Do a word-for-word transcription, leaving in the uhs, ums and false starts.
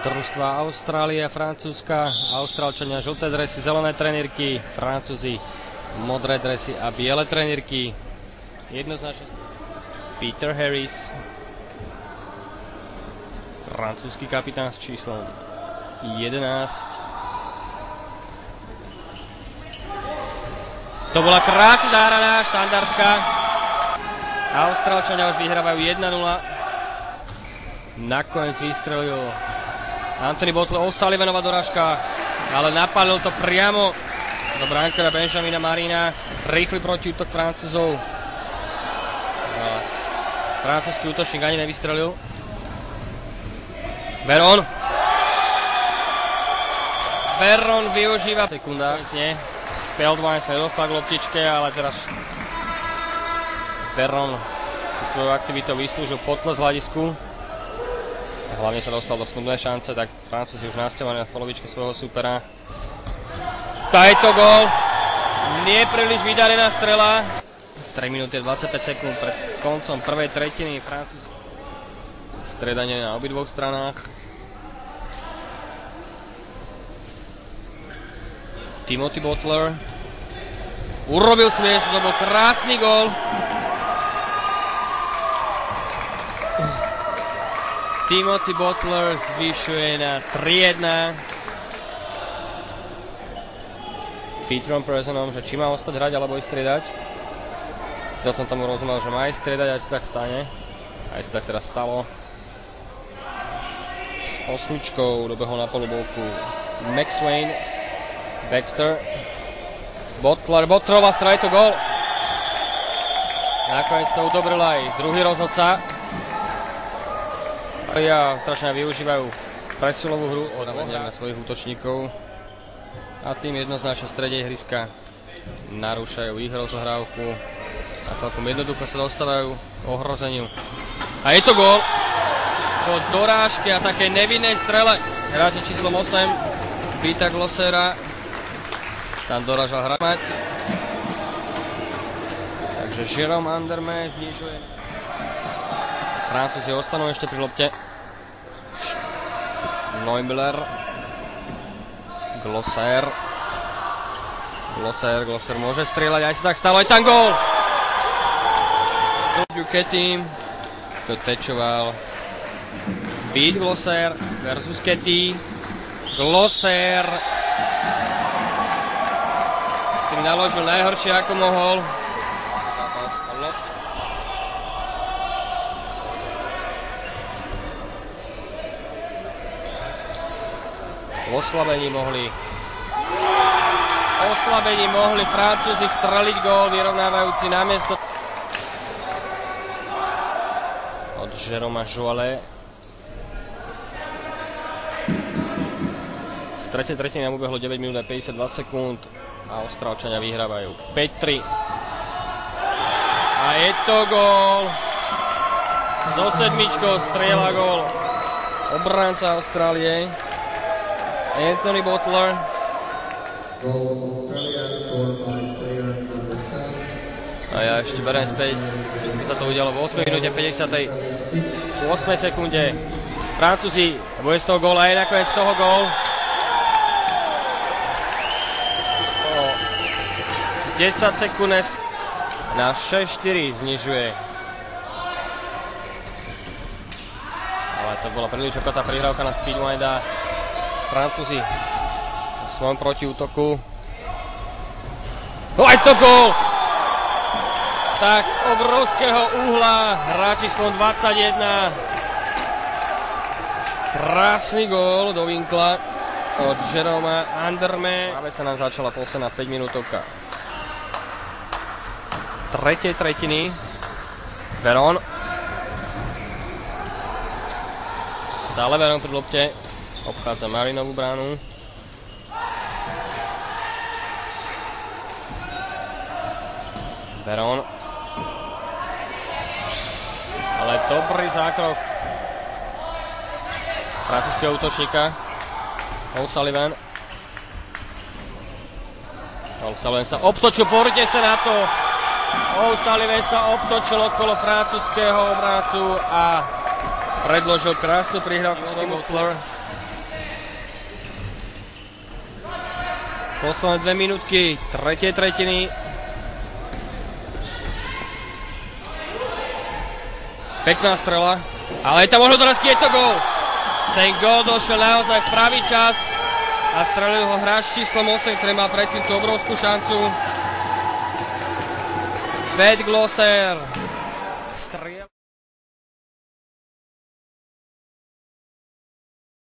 Družstva Austrália, Francúzska, Austrálčania žlté dresy, zelené trenírky, Francúzi modré dresy a biele trenírky. Jednoznačne Peter Harris, francúzsky kapitán s číslom jedenásť. To bola krásne zahraná štandardka. Austrálčania už vyhrávajú jedna nula. Nakoniec vystrelil Anthony Butler, O'Sullivanova dorážka, ale napálil to priamo do bránkera Benjamina Marina. Rýchly protiútok Francúzov. Francúzsky útočník ani nevystrelil. Veron. Veron využíva sekunda. Speldwine sa nedostal k loptičke, ale teraz Veron si svojou aktivitou vyslúžil potles v hľadisku. Hlavne sa dostal do snubnej šance, tak Francúzi už nasťahovaní na polovičke svojho supera. Tá je to gól. Nie príliš vydarená strela. tri minúty dvadsaťpäť sekúnd pred koncom prvej tretiny. Francúzi stredanie na obidvoch stranách. Timothy Butler urobil smieš, to bol krásny gól. Timothy Butler zvyšuje na tri jedna. Peterom Prezonom, že či má ostať hrať alebo ísť striedať. Ja som tomu rozumel, že má ísť striedať, aj si tak stane. Aj si tak teraz stalo. S osmičkou dobehol na polubovku Maxwell, Baxter, Butler, Butlerová strela, je to gól. Nakoniec to udobril aj druhý rozhodca. A strašne využívajú presilovú hru od na svojich útočníkov a tým jednoznačne v strede ihriska narúšajú ich rozohrávku a celkom jednoducho sa dostávajú k ohrozeniu. A je to gól po dorážke a také nevinnej strele hráči číslom osem Pita Glossera. Tam dorážal hramať. Takže Jérôme Andermatt znižuje. Francúzi ostanú ešte pri lopte. Neubler, Glosser, Glosser, Glosser môže strieľať, aj sa tak stalo, aj tam gól! Ketty, to tečoval Pete Glosser versus Ketty, Glosser s tým naložil najhoršie ako mohol. V oslabení mohli v oslabení mohli Francúzi streliť gól, vyrovnávajúci na miesto od Jérôma Joalet. Z tretej tretiny nám ubehlo deväť minút a päťdesiatdva sekúnd a Austrálčania vyhrávajú päť tri. A je to gól. So sedmičkou strieľa gól obránca Austrálie Anthony Butler. A ja ešte beriem späť, že by sa to udialo v ôsmej minúte päťdesiatej ôsmej sekunde. Francúzi, bude z toho gól a je nakoniec z toho gól. desať sekúnd na šesť štyri znižuje. Ale to bola príliš okatá prihrávka na Speedwinda. Francúzi v svojom protiútoku. Aj to gól! Tak z obrovského uhla hrá číslom dvadsaťjeden. Krásny gól do vinkla od Jérôma Andermatt. Práve sa nám začala posledná päť minútovka tretej tretiny. Veron. Stále Veron pri lopte. Obchádza Marinovú bránu. Veron. Ale dobrý zákrok francúzskeho útočníka. O'Sullivan. O'Sullivan sa obtočil, pozrite sa na to. O'Sullivan sa obtočil okolo francúzskeho obrácu a predložil krásnu prihrávku. Butler. Posledné dve minútky tretej tretiny. Pekná strela, ale je tam možno dorazky, je to gól. Ten gól došiel naozaj v pravý čas a strelil ho hráč číslom osem, ktorý mal predtým tú obrovskú šancu. Bad Glosser. Striel.